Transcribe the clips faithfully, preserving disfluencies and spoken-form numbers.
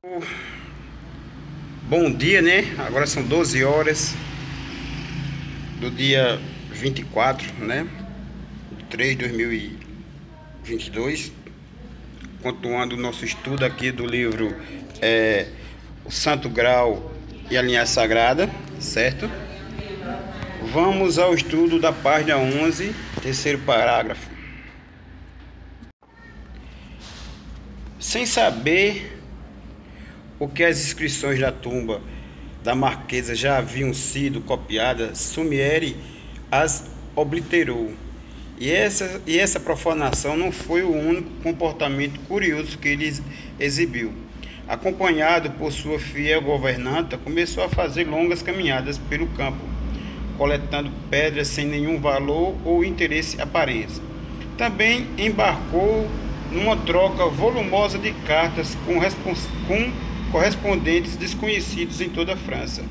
Bom dia, né? Agora são doze horas do dia vinte e quatro, né? De três de dois mil e vinte e dois. Continuando o nosso estudo aqui do livro é, O Santo Grau e a Linhagem Sagrada, certo? Vamos ao estudo da página onze, terceiro parágrafo. Sem saber o que as inscrições da tumba da Marquesa já haviam sido copiadas, Sumieri as obliterou. E essa, e essa profanação não foi o único comportamento curioso que ele exibiu. Acompanhado por sua fiel governanta, começou a fazer longas caminhadas pelo campo, coletando pedras sem nenhum valor ou interesse aparente. Também embarcou numa troca volumosa de cartas com, com correspondentes desconhecidos em toda a França,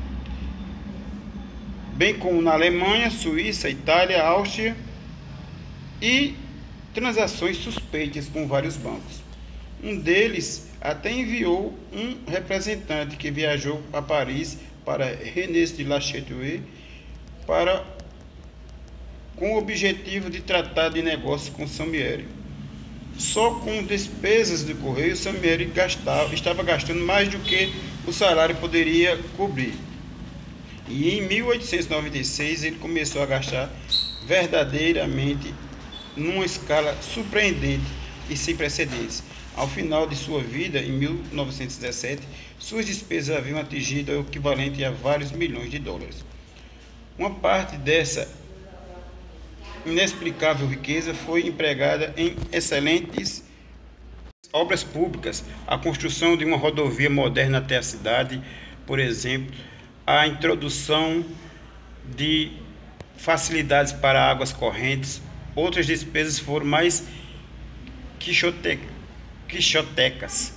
bem como na Alemanha, Suíça, Itália, Áustria, e transações suspeitas com vários bancos. Um deles até enviou um representante que viajou a Paris para René de La Châteauroux para com o objetivo de tratar de negócio com Sumieri. Só com despesas de correio, Sumieri gastava, estava gastando mais do que o salário poderia cobrir. E em mil oitocentos e noventa e seis ele começou a gastar verdadeiramente numa escala surpreendente e sem precedentes. Ao final de sua vida, em mil novecentos e dezessete, suas despesas haviam atingido o equivalente a vários milhões de dólares. Uma parte dessa inexplicável riqueza foi empregada em excelentes obras públicas, a construção de uma rodovia moderna até a cidade, por exemplo, a introdução de facilidades para águas correntes. Outras despesas foram mais quixote, quixotecas.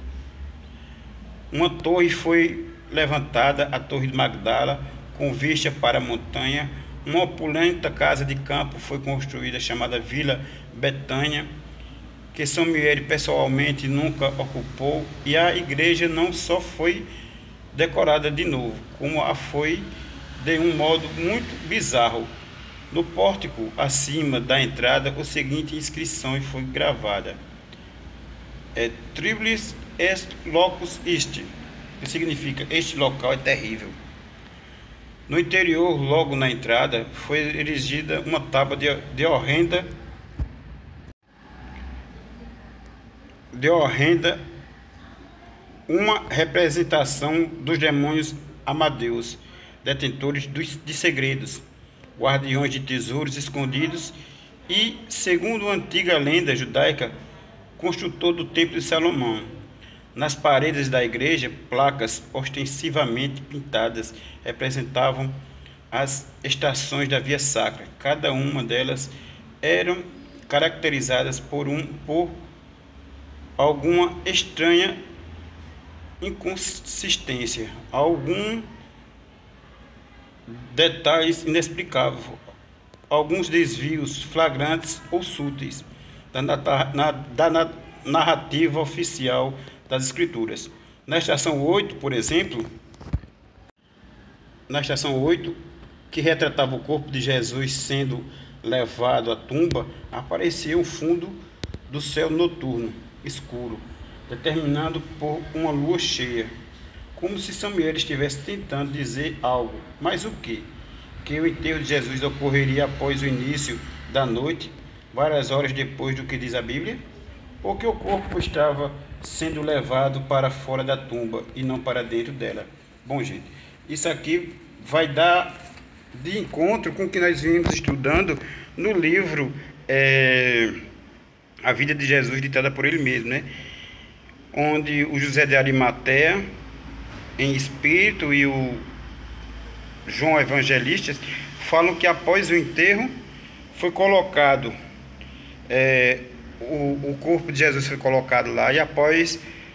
Uma torre foi levantada, a Torre de Magdala, com vista para a montanha. Uma opulenta casa de campo foi construída, chamada Vila Betânia, que Sumieri pessoalmente nunca ocupou, e a igreja não só foi decorada de novo, como a foi de um modo muito bizarro. No pórtico, acima da entrada, a seguinte inscrição foi gravada: é Triblis est locus est, que significa este local é terrível. No interior, logo na entrada, foi erigida uma tábua de, de horrenda de horrenda uma representação dos demônios Amadeus, detentores de segredos, guardiões de tesouros escondidos e, segundo a antiga lenda judaica, construtor do Templo de Salomão. Nas paredes da igreja, placas ostensivamente pintadas representavam as estações da Via Sacra. Cada uma delas eram caracterizadas por, um, por alguma estranha inconsistência, algum detalhes inexplicáveis, alguns desvios flagrantes ou súteis da, na, da narrativa oficial das escrituras. Na estação oito, por exemplo, na estação oito, que retratava o corpo de Jesus sendo levado à tumba, aparecia o fundo do céu noturno, escuro, determinado por uma lua cheia, como se Sumieri estivesse tentando dizer algo. Mas o que? Que o enterro de Jesus ocorreria após o início da noite, várias horas depois do que diz a Bíblia? Porque o corpo estava sendo levado para fora da tumba e não para dentro dela. Bom, gente, isso aqui vai dar de encontro com o que nós vimos estudando no livro é, A Vida de Jesus, ditada por ele mesmo, né? Onde o José de Arimateia, em espírito, e o João Evangelista falam que após o enterro foi colocado é, O, o corpo de Jesus foi colocado lá, e após,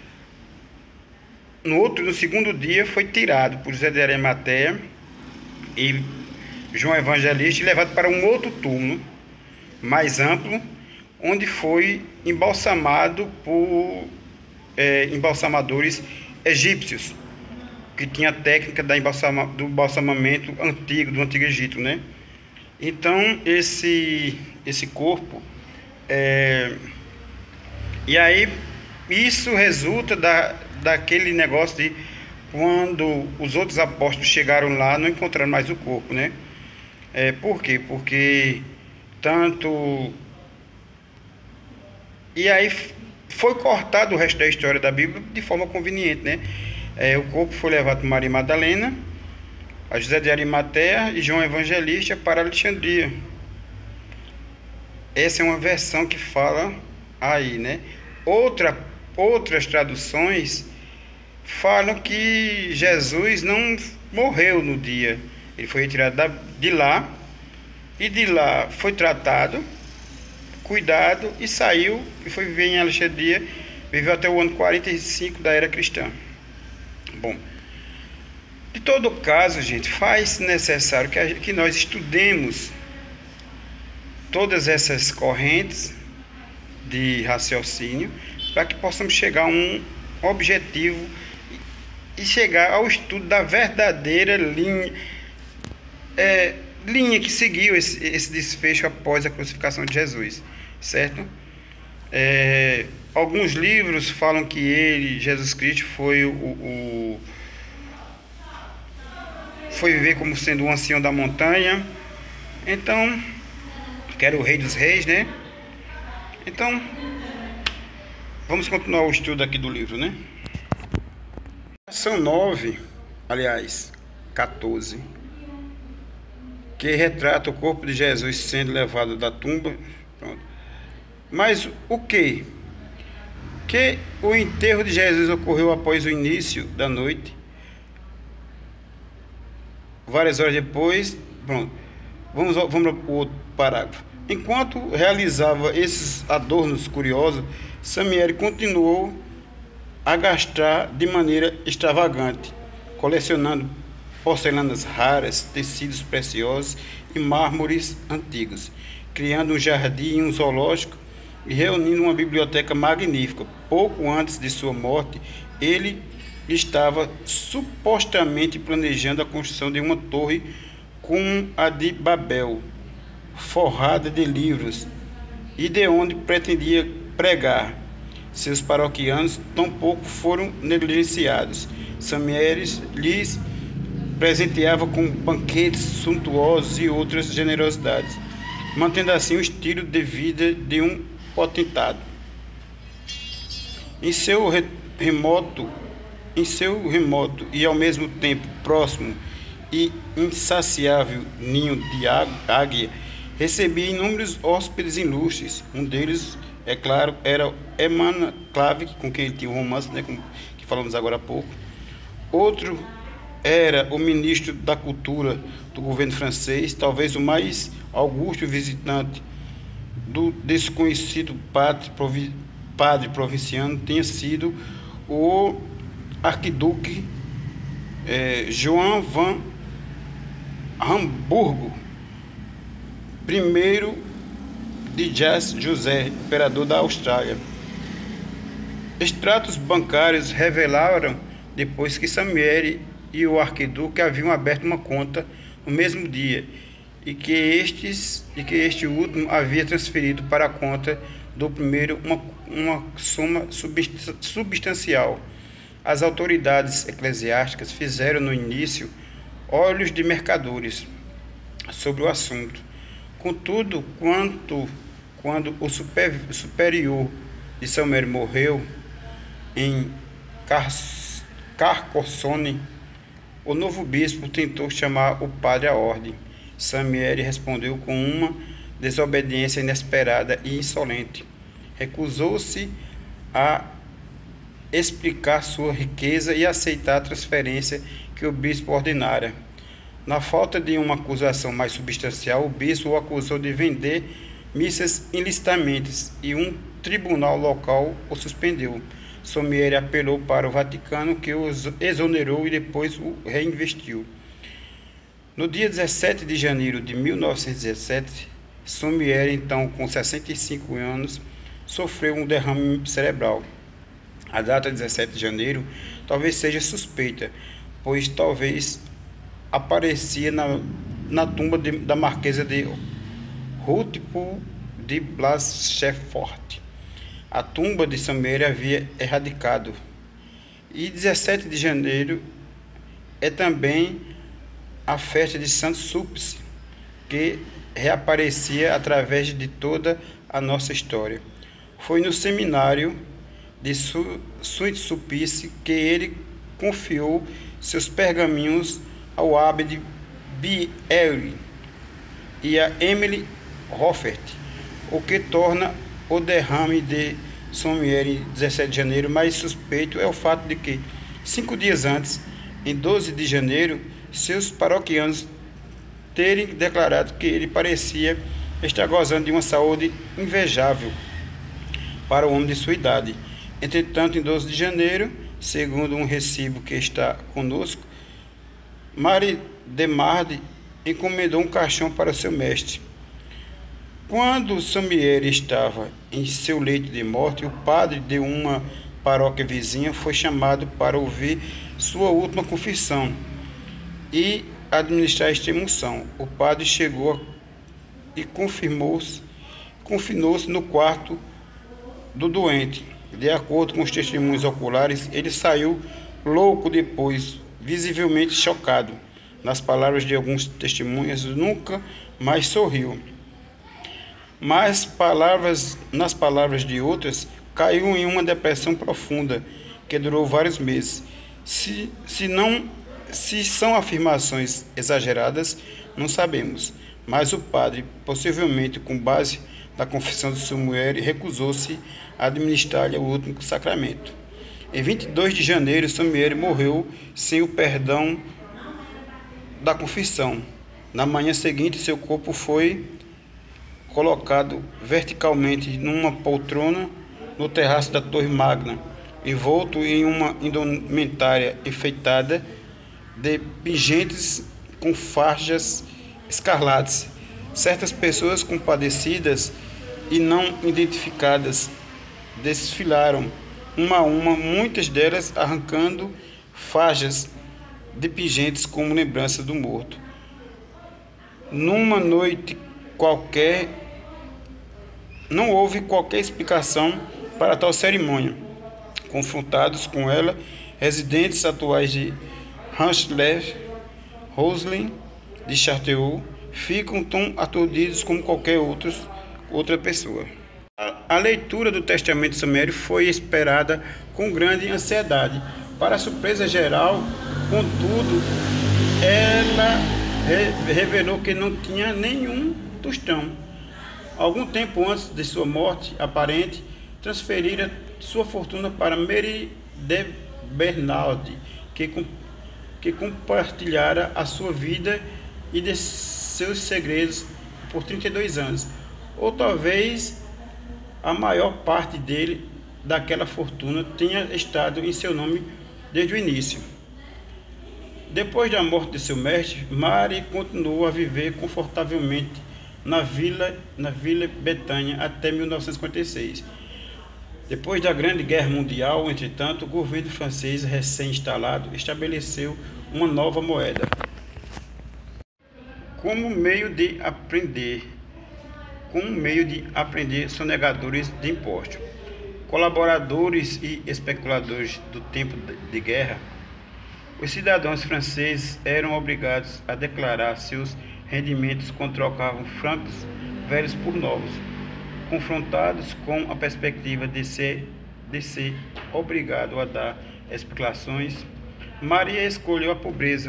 no outro, no segundo dia, foi tirado por José de Arimateia e João Evangelista e levado para um outro túmulo mais amplo, onde foi embalsamado por é, embalsamadores egípcios, que tinha a técnica da embalsama, do embalsamamento antigo, do Antigo Egito, né? Então, esse, esse corpo... É, e aí, isso resulta da, daquele negócio de quando os outros apóstolos chegaram lá, não encontraram mais o corpo, né? É, por quê? Porque tanto... E aí foi cortado o resto da história da Bíblia de forma conveniente, né? É, o corpo foi levado por Maria Madalena, a José de Arimateia e João Evangelista para Alexandria. Essa é uma versão que fala aí, né? Outra, outras traduções falam que Jesus não morreu no dia. Ele foi retirado da, de lá, e de lá foi tratado, cuidado, e saiu e foi viver em Alexandria. Viveu até o ano quarenta e cinco da era cristã. Bom, de todo caso, gente, faz necessário que, a, que nós estudemos todas essas correntes de raciocínio para que possamos chegar a um objetivo e chegar ao estudo da verdadeira linha, é, linha que seguiu esse, esse desfecho após a crucificação de Jesus, certo? É, alguns livros falam que ele, Jesus Cristo, foi o, o foi viver como sendo o ancião da montanha, então, que era o rei dos reis, né? Então, vamos continuar o estudo aqui do livro, né? São nove, aliás, quatorze, que retrata o corpo de Jesus sendo levado da tumba. Pronto. Mas o que? Que o enterro de Jesus ocorreu após o início da noite, várias horas depois. Pronto. Vamos, vamos para o outro parágrafo. Enquanto realizava esses adornos curiosos, Samieri continuou a gastar de maneira extravagante, colecionando porcelanas raras, tecidos preciosos e mármores antigos, criando um jardim e um zoológico e reunindo uma biblioteca magnífica. Pouco antes de sua morte, ele estava supostamente planejando a construção de uma torre como a de Babel, forrada de livros, e de onde pretendia pregar. Seus paroquianos tampouco foram negligenciados. Samieri lhes presenteava com banquetes suntuosos e outras generosidades, mantendo assim o estilo de vida de um potentado. Em seu remoto, em seu remoto e ao mesmo tempo próximo e insaciável ninho de águia, recebia inúmeros hóspedes ilustres. Um deles, é claro, era Emmanuel Clave, com quem ele tinha um romance, né, com, que falamos agora há pouco. Outro era o ministro da Cultura do governo francês, talvez o mais augusto visitante do desconhecido padre, provi, padre provinciano tenha sido o arquiduque eh, João van Hamburgo, primeiro de Jas José, imperador da Austrália. Extratos bancários revelaram depois que Samieri e o arquiduque haviam aberto uma conta no mesmo dia e que, estes, e que este último havia transferido para a conta do primeiro uma, uma soma substancial. As autoridades eclesiásticas fizeram no início olhos de mercadores sobre o assunto. Contudo, quanto, quando o super, superior de Samieri morreu em Car Carcassonne, o novo bispo tentou chamar o padre à ordem. Samieri respondeu com uma desobediência inesperada e insolente. Recusou-se a explicar sua riqueza e aceitar a transferência que o bispo ordenara. Na falta de uma acusação mais substancial, o bispo o acusou de vender missas ilicitamente e um tribunal local o suspendeu. Samieri apelou para o Vaticano, que o exonerou e depois o reinvestiu. No dia dezessete de janeiro de mil novecentos e dezessete, Samieri, então com sessenta e cinco anos, sofreu um derrame cerebral. A data dezessete de janeiro talvez seja suspeita, pois talvez aparecia na, na tumba de, da Marquesa de Rutherford de Blaschfort. A tumba de Samuel havia erradicado. E dezessete de janeiro é também a festa de Santo Sulpice, que reaparecia através de toda a nossa história. Foi no seminário de Santo Sulpice que ele confiou seus pergaminhos ao Abbe Bierry e a Emily Hoffert, o que torna o derrame de Samuel em dezessete de janeiro mais suspeito é o fato de que, cinco dias antes, em doze de janeiro, seus paroquianos terem declarado que ele parecia estar gozando de uma saúde invejável para o homem de sua idade. Entretanto, em doze de janeiro, segundo um recibo que está conosco, Marie de Marde encomendou um caixão para seu mestre. Quando Samuel estava em seu leito de morte, o padre de uma paróquia vizinha foi chamado para ouvir sua última confissão e administrar a extremunção. O padre chegou e confirmou-se, confinou-se no quarto do doente. De acordo com os testemunhos oculares, ele saiu louco depois, visivelmente chocado. Nas palavras de alguns testemunhas, nunca mais sorriu. Mas palavras, nas palavras de outras, caiu em uma depressão profunda que durou vários meses. Se, se, não, se são afirmações exageradas, não sabemos. Mas o padre, possivelmente com base na confissão de Samuel, recusou-se a administrar-lhe o último sacramento. Em vinte e dois de janeiro, Samuel morreu sem o perdão da confissão. Na manhã seguinte, seu corpo foi colocado verticalmente numa poltrona no terraço da Torre Magna, envolto em uma indumentária enfeitada de pingentes com faixas escarlates. Certas pessoas compadecidas e não identificadas desfilaram uma a uma, muitas delas arrancando faixas de pingentes como lembrança do morto. Numa noite qualquer, não houve qualquer explicação para tal cerimônia. Confrontados com ela, residentes atuais de Ranch-lez, Roslin, de Charteau, ficam tão aturdidos como qualquer outros, outra pessoa. A, a leitura do Testamento de Samuel foi esperada com grande ansiedade. Para a surpresa geral, contudo, ela re revelou que não tinha nenhum tostão. Algum tempo antes de sua morte aparente, transferira sua fortuna para Mary de Bernard, que, que compartilhara a sua vida e de seus segredos por trinta e dois anos, ou talvez a maior parte dele, daquela fortuna, tenha estado em seu nome desde o início. Depois da morte de seu mestre, Mary continuou a viver confortavelmente na Vila, na Vila Betânia até mil novecentos e cinquenta e seis. Depois da Grande Guerra Mundial, entretanto, o governo francês recém-instalado estabeleceu uma nova moeda. Como meio de aprender, como meio de aprender sonegadores de impostos, colaboradores e especuladores do tempo de guerra, os cidadãos franceses eram obrigados a declarar seus rendimentos quando trocavam francos velhos por novos. Confrontados com a perspectiva de ser, de ser obrigado a dar explicações, Maria escolheu a pobreza.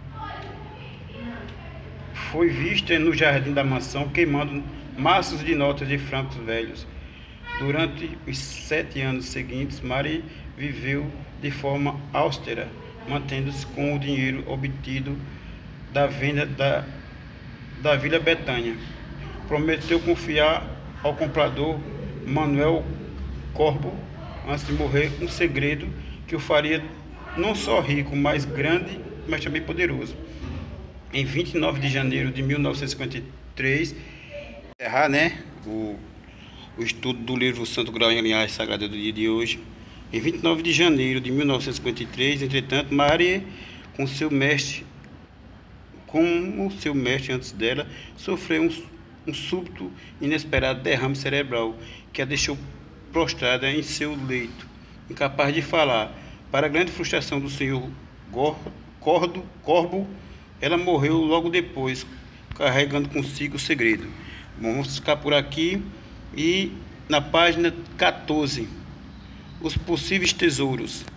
Foi vista no jardim da mansão queimando maços de notas de francos velhos. Durante os sete anos seguintes, Maria viveu de forma austera, mantendo-se com o dinheiro obtido da venda da, da Vila Betânia. Prometeu confiar ao comprador Manuel Corbo, antes de morrer, um segredo que o faria não só rico, mas grande, mas também poderoso. Em vinte e nove de janeiro de mil novecentos e cinquenta e três, encerrar, né, o, o estudo do livro Santo Grau em Linhagem Sagrada do dia de hoje, Em vinte e nove de janeiro de mil novecentos e cinquenta e três, entretanto, Marie, com seu mestre, como seu mestre antes dela, sofreu um, um súbito inesperado derrame cerebral que a deixou prostrada em seu leito, incapaz de falar. Para a grande frustração do senhor Cordo, Corbo, ela morreu logo depois, carregando consigo o segredo. Bom, vamos ficar por aqui e na página quatorze, os possíveis tesouros.